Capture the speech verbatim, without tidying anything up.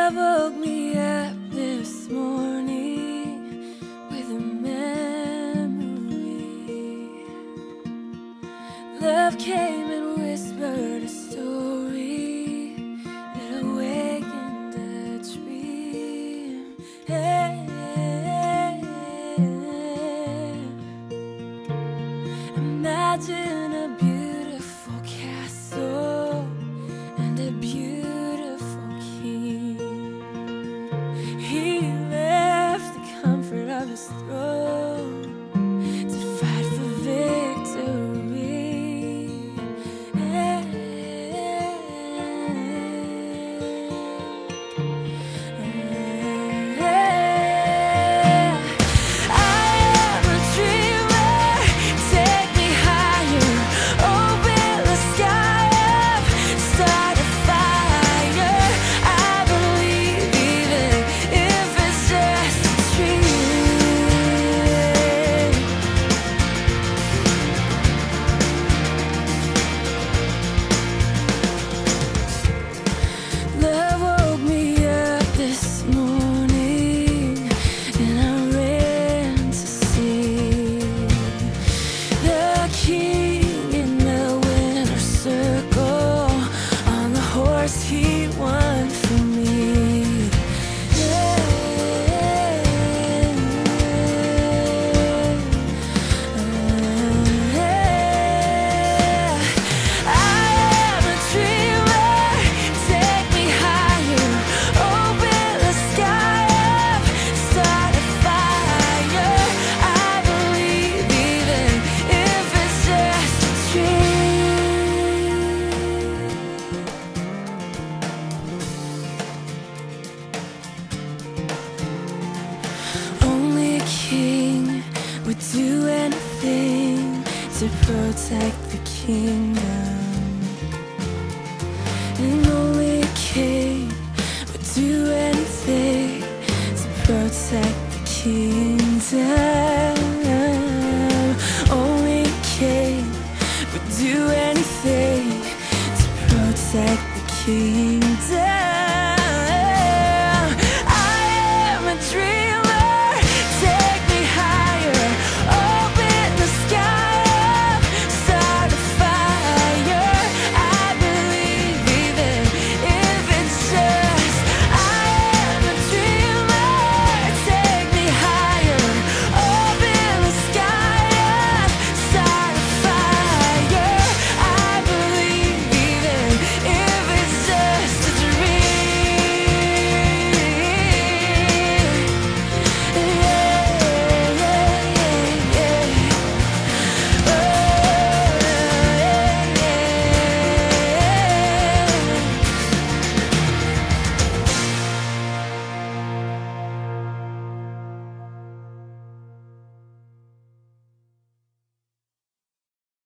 Love woke me up this morning with a memory. Love came and whispered a story that awakened a dream. Hey, imagine a beautiful castle and a beautiful king. He left the comfort of his throne to fight for victory. I am a dreamer, take me higher, open the sky up, start a fire. I believe even if it's just a dream. Love woke me up this morning and I ran to see the king in the winner's circle on the horse he won for me. I am a dreamer, take me higher, open the sky up, start a fire. I believe even if it's just a dream. Only a king would do anything to protect the kingdom. And only a king would do anything to protect the kingdom.